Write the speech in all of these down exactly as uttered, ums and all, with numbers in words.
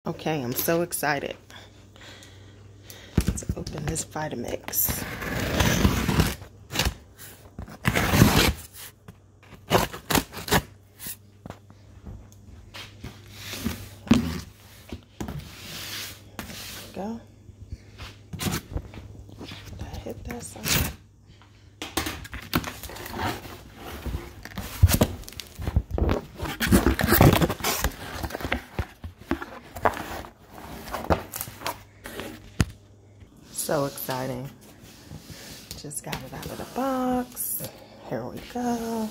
Okay, I'm so excited. Let's open this Vitamix. Go. Did I hit that side? So exciting. Just got it out of the box. Here we go.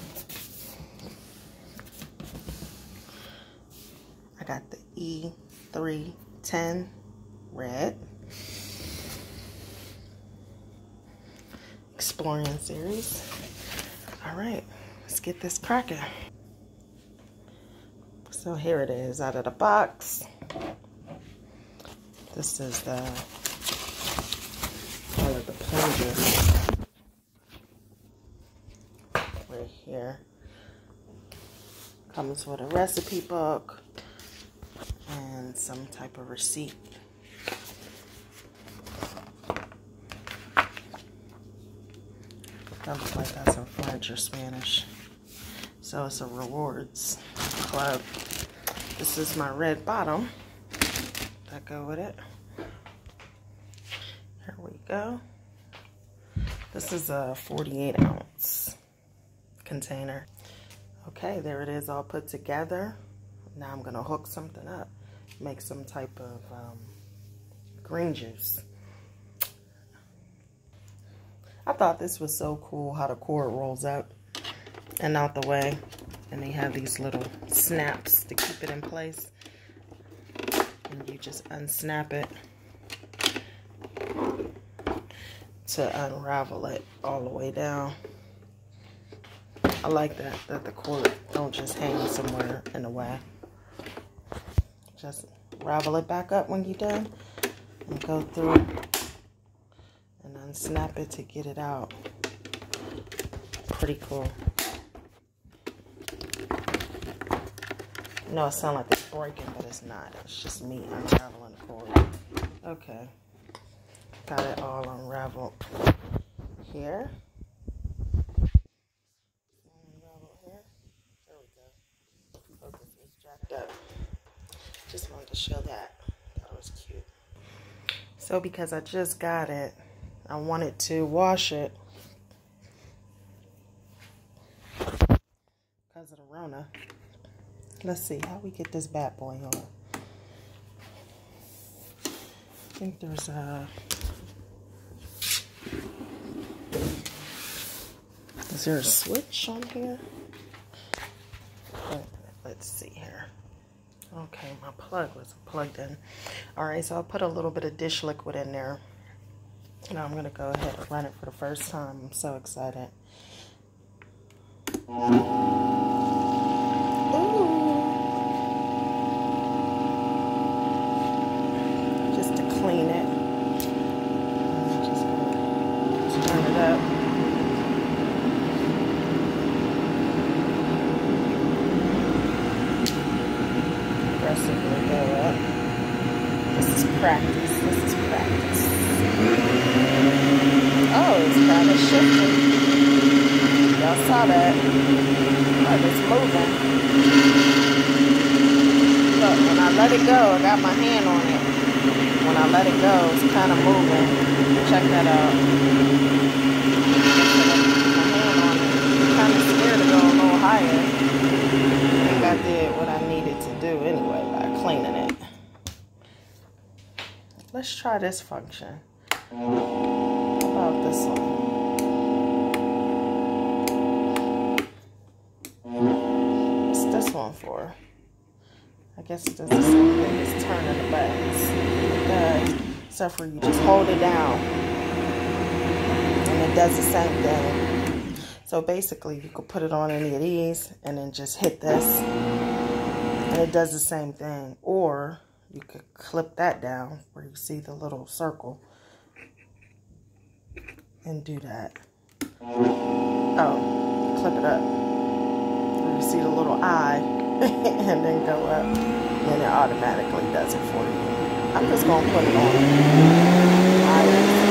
I got the E three ten red. Exploring series. All right, let's get this cracking. So here it is out of the box. This is the all of the plunger right here. Comes with a recipe book and some type of receipt. That looks like that's in French or Spanish. So it's a rewards club. This is my red bottom that go with it. Here we go. This is a forty-eight ounce container. Okay, there it is all put together. Now I'm gonna hook something up, make some type of um, green juice. I thought this was so cool how the cord rolls up and out the way. And they have these little snaps to keep it in place. And you just unsnap it to unravel it all the way down. I like that, that the cord don't just hang somewhere in the way. Just ravel it back up when you're done and go through and unsnap it to get it out. Pretty cool. No, it sounds like it's breaking, but it's not. It's just me unraveling the cord. Okay. Got it all unraveled here. Unravel here. There we go. Focus is jacked up. Just wanted to show that. That was cute. So because I just got it, I wanted to wash it because of the Rona. Let's see how we get this bad boy on. I think there's a... Is there a switch on here? Let's see here. Okay, my plug was plugged in. Alright, so I'll put a little bit of dish liquid in there. Now I'm going to go ahead and run it for the first time. I'm so excited. Clean it. Just gonna turn it up. Aggressively go up. This is practice. This is practice. Oh, it's kind of shifting. Y'all saw that. Oh, it's moving. Look, when I let it go, I got my hand on it. When I let it go, it's kind of moving. Check that out. My hand on it. I'm kind of scared to go a little higher. I think I did what I needed to do anyway by cleaning it. Let's try this function. How about this one? What's this one for? I guess it does the same thing as turning the buttons. It does, except for you just hold it down. And it does the same thing. So basically, you could put it on any of these and then just hit this. And it does the same thing. Or you could clip that down where you see the little circle. And do that. Oh, clip it up. Where you see the little eye. And then go up, and it automatically does it for you. I'm just gonna put it on. I see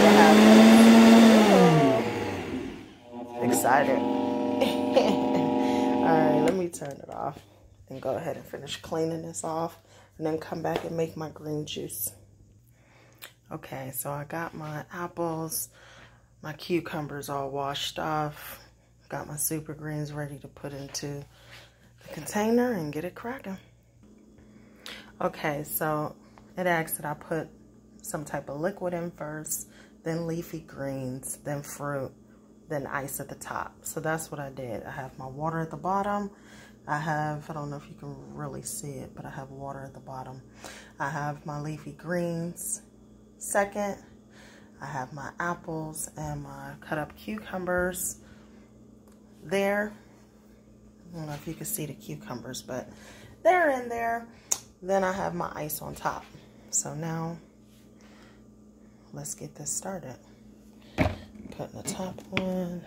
what happens. Excited. Alright, let me turn it off and go ahead and finish cleaning this off and then come back and make my green juice. Okay, so I got my apples, my cucumbers all washed off, got my super greens ready to put into the container and get it cracking. Okay, so it asks that I put some type of liquid in first, then leafy greens, then fruit, then ice at the top. So that's what I did. I have my water at the bottom. I have, I don't know if you can really see it, but I have water at the bottom. I have my leafy greens second. I have my apples and my cut up cucumbers there. I don't know if you can see the cucumbers, but they're in there. Then I have my ice on top. So now let's get this started. Putting the top one.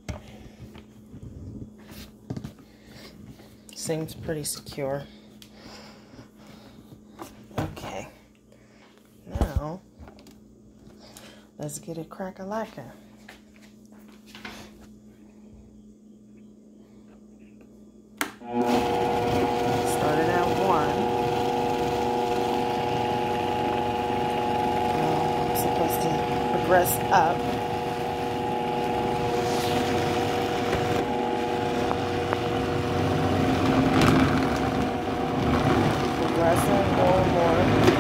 Seems pretty secure. Okay. Now let's get it crack-a-lackin'. Started at one. I'm supposed to progress up. Progressing more and more.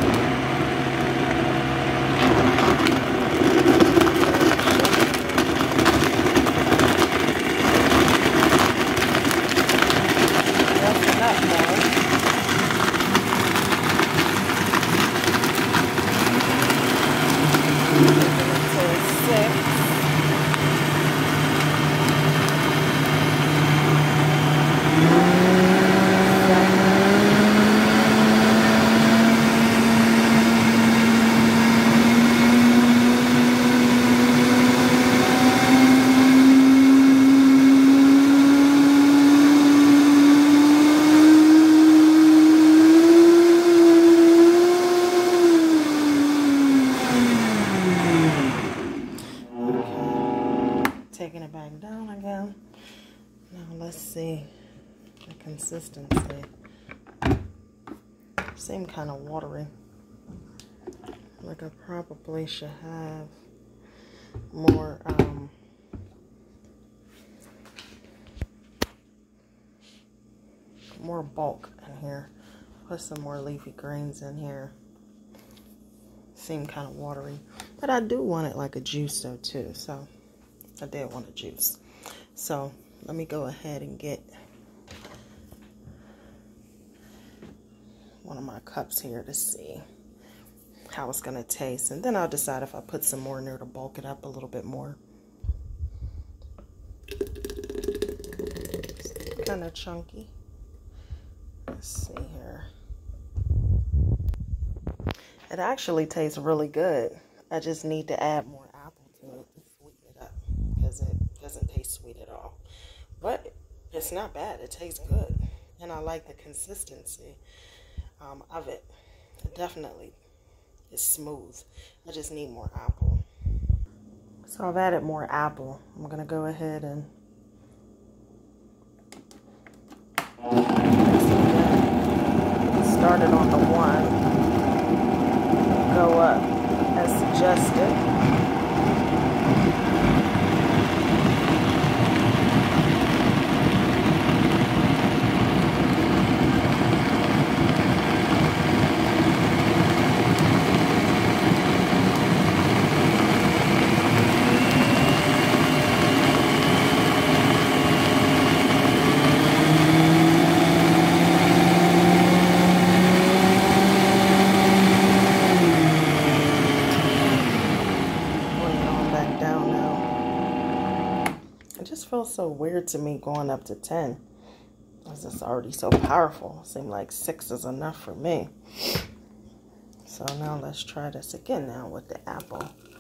Taking it back down again. Now let's see the consistency. Seem kind of watery. Like I probably should have more um, more bulk in here. Put some more leafy greens in here. Seem kind of watery, but I do want it like a juice though too. So I did want a juice. So let me go ahead and get one of my cups here to see how it's going to taste. And then I'll decide if I put some more in there to bulk it up a little bit more. It's kind of chunky. Let's see here. It actually tastes really good. I just need to add more apple to it to sweeten it up because it doesn't taste sweet at all. But it's not bad. It tastes good. And I like the consistency um, of it. It definitely is smooth. I just need more apple. So I've added more apple. I'm going to go ahead and start it on the one. Go up as suggested. Feels so weird to me going up to ten because it's already so powerful. It seemed like six is enough for me. So now let's try this again now with the apple.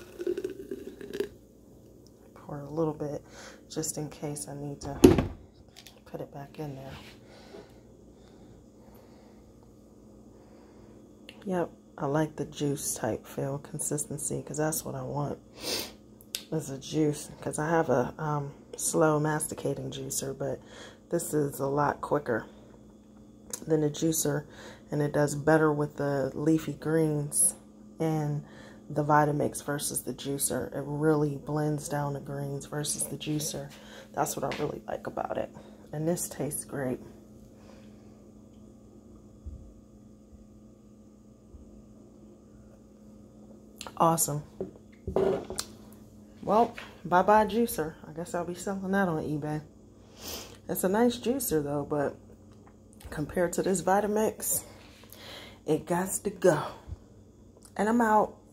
Pour a little bit just in case I need to put it back in there. Yep, I like the juice type feel, consistency, because that's what I want. Is a juice, because I have a um, slow masticating juicer, but this is a lot quicker than a juicer, and it does better with the leafy greens and the Vitamix versus the juicer. It really blends down the greens versus the juicer. That's what I really like about it. And this tastes great. Awesome. Well, bye-bye juicer. I guess I'll be selling that on eBay. It's a nice juicer though, but compared to this Vitamix, it gots to go. And I'm out.